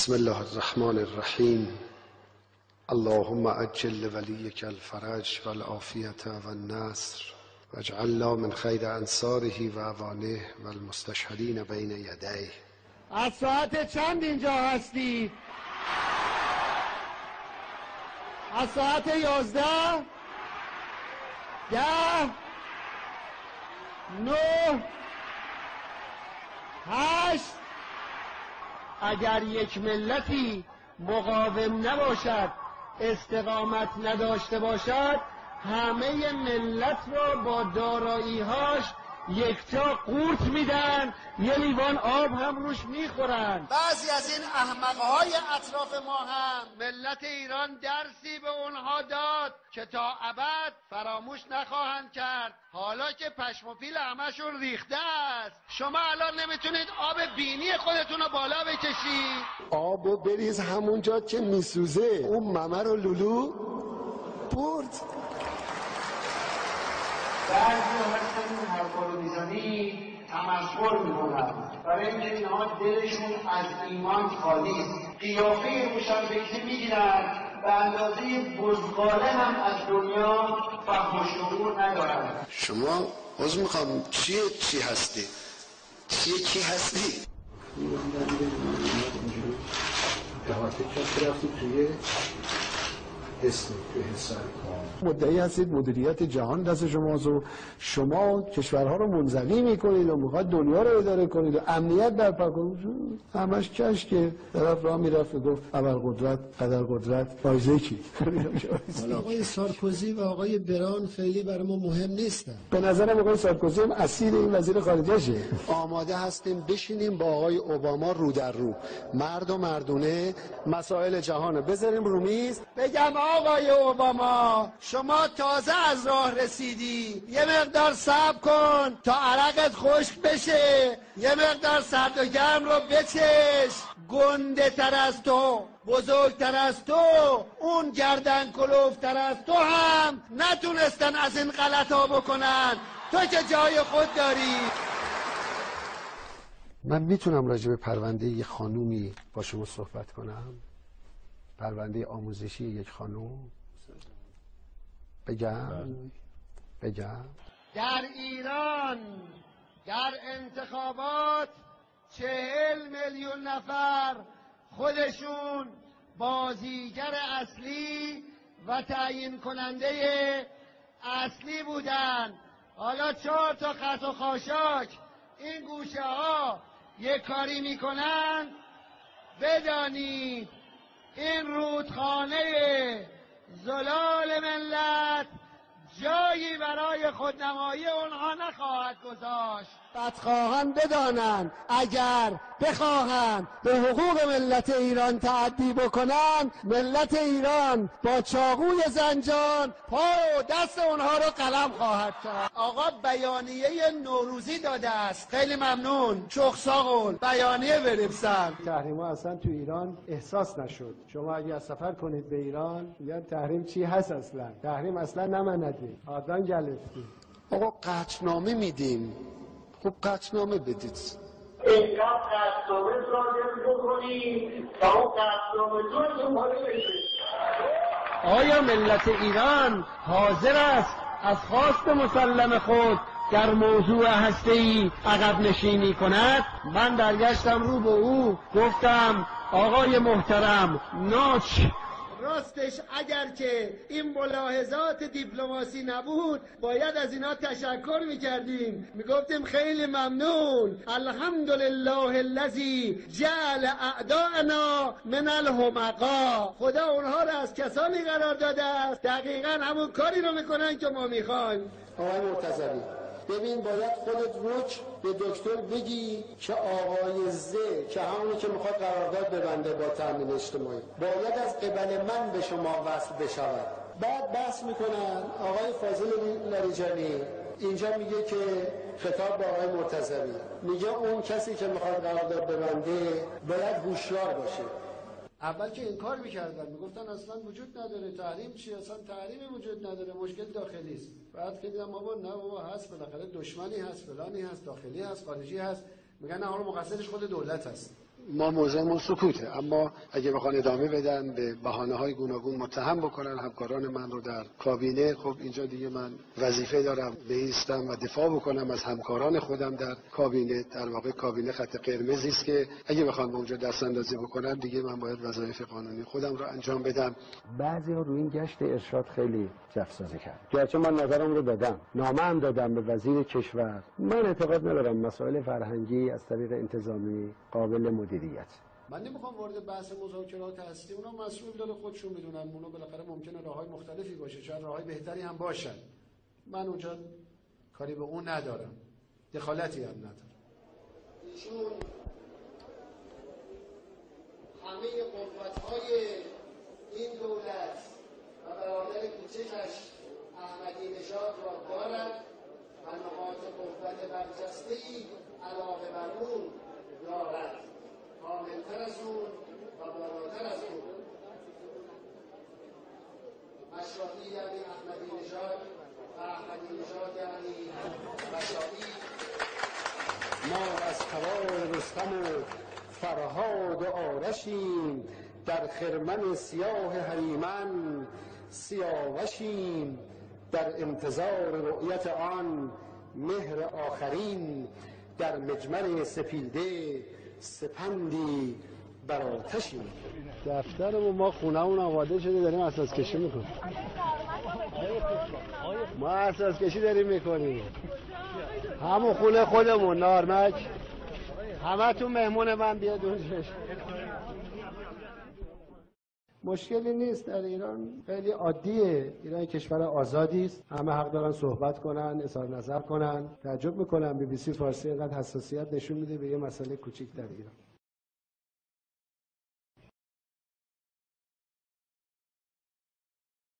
بسم الله الرحمن الرحیم. اللهم عجل لولیک الفرج والعافیة والنصر واجعلنا من خیر انصاره و اعوانه والمستشهدین بین یدیه. از ساعت چند اینجا هستی؟ از ساعت 11 10 9 8. اگر یک ملتی مقاوم نباشد، استقامت نداشته باشد، همه ملت را با دارایی‌هاش یکجا قورت میدن، یه لیوان آب هم روش میخورن. بعضی از این احمقهای اطراف ما هم ملت ایران درسی به اونها داد که تا ابد فراموش نخواهند کرد. حالا که پشم و پیل همشون ریخته است، شما الان نمیتونید آب بینی خودتون رو بالا بکشید. آبو بریز همونجا که میسوزه. اون ممر و لولو برد. بعضی وقتا این حرفا رو میزنی تمسخر میکنن، برای اینکه اینها دلشون از ایمان خالی است. قیافه مشبهه میگیرن، به اندازه بزغاله هم از دنیا فهم و شعور ندارن. شما عذر میخوام چی هستی؟ کی هستی؟ مدعی هستید مدیریت جهان دست شماست و شما کشورها رو منزوی میکنید و میخواد دنیا رو اداره کنید و امنیت برپا کنید. همش کشکه. طرف راه میرفت و گفت ابرقدرت قدرقدرت فایزه کی؟ آقای سارکوزی و آقای بران خیلی برای ما مهم نیستن. به نظرم آقای سارکوزی هم اسیر این وزیر خارجه‌شه. آماده هستیم بشینیم با آقای اوباما رو در رو، مرد و مردونه مسائل جهان بذاریم رو میز. بگم آقای اوباما، شما تازه از راه رسیدی، یه مقدار صبر کن تا عرقت خشک بشه، یه مقدار سرد و گرم رو بچش. گنده تر از تو، بزرگتر از تو، اون گردن کلوفتر از تو هم نتونستن از این غلط ها بکنن. تو که جای خود داری. من میتونم راجع به پرونده یک خانومی با شما صحبت کنم؟ پرونده آموزشی یک خانوم بگم؟ در ایران در انتخابات 40 میلیون نفر خودشون بازیگر اصلی و تعیین کننده اصلی بودن. حالا 4 تا خط و خاشاک این گوشه ها یک کاری میکنن، بدانید این رودخانه زلال ملت جایی برای خودنمایی اونها نخواهد گذاشت. بدخواهان بدانند اگر بخواهند به حقوق ملت ایران تعدی بکنن، ملت ایران با چاقوی زنجان پای و دست اونها رو قلم خواهد کرد. آقا بیانیه نوروزی داده است. خیلی ممنون. چخساقل بیانیه بنویسن. تحریم ها اصلا تو ایران احساس نشد. شما اگر سفر کنید به ایران یا تحریم چی هست اصلا؟ تحریم اصلا نمندیم. آدم گلفتی. آقا قطعنامه میدیم. خب قطعنامه بدید. اینقدر قطعنامه صادر بکنیم تا اون قطعنامه دونتون بشه. آیا ملت ایران حاضر است از خواست مسلم خود در موضوع هسته‌ای عقب نشینی کند؟ من برگشتم رو به او گفتم آقای محترم ناچ، راستش اگر که این ملاحظات دیپلماسی نبود باید از اینا تشکر میکردیم، میگفتیم خیلی ممنون، الحمدلله الذی جعل اعداءنا من الحمقا. خدا اونها رو از کسانی قرار داده است دقیقا همون کاری رو میکنن که ما میخوایم. آقای مرتضوی ببین، باید خودت رک به دکتر بگی که آقای زه که همونی که میخواد قرارداد ببنده با تامین اجتماعی باید از قبل من به شما وصل بشود. بعد بحث میکنن آقای فاضل لاریجانی اینجا میگه که خطاب به آقای مرتضوی میگه اون کسی که میخواد قرارداد ببنده باید هوشیار باشه. اول که انکار میکردن، میگفتن اصلا وجود نداره تحریم، چی اصلا تحریمی وجود نداره، مشکل داخلی است. بعد که دیدم بابا نه بابا هست، بالاخره دشمنی هست، فلانی هست، داخلی هست، خارجی هست. میگن نه، حالا مقصرش خود دولت هست. ما موضعمون سکوته، اما اگه بخوان ادامه بدن به بهانه‌های گوناگون متهم بکنن همکاران من رو در کابینه، خب اینجا دیگه من وظیفه دارم بایستم و دفاع بکنم از همکاران خودم در کابینه. در واقع کابینه خط قرمزی است که اگه بخوام به اونجا دست اندازی بکنن دیگه من باید وظایف قانونی خودم رو انجام بدم. بعضی‌ها روی این گشت ارشاد خیلی جفسازی کرد. گرچه من نظرم رو دادم، نامه هم دادم به وزیر کشور. من اعتقاد ندارم مسائل فرهنگی از طریق انتظامی قابل مدیریت. من نمیخوام وارد بحث مذاکرات هستی، اونا مسئول داره خودشون میدونن، اونا بالاخره ممکنه راههای مختلفی باشه، شاید راههای بهتری هم باشن. من اونجا کاری به اون ندارم، دخالتی هم ندارم. ایشون همه قوت‌های این دولت و برادر کوچکش احمدی نژاد را دارد و نقاط قوت برجسته‌ای علاوه بر اون دارد، کاملتر از اون و بالاتر از اون. مشرافی یعنی احمدی نژاد و احمدی نژاد یعنی مشرافی. ما از توار رستم و فرهاد و آرشیم، در خرمن سیاه هریمن سیاوشیم، در انتظار رؤیت آن مهر آخرین، در مجمر سپیده سپندی بر آتشیم. دفترمون ما خونه‌مون آماده شده، داریم اساس کشی میکنیم. ما اساس کشی داریم میکنیم، همون خونه خودمون نارمک. همه تو مهمون من بیاد اونجاش. مشکلی نیست، در ایران خیلی عادیه. ایران کشور آزادی است، همه حق دارن صحبت کنن، اظهار نظر کنن. تعجب میکنم BBC فارسی اینقدر حساسیت نشون میده به یه مسئله کوچیک در ایران.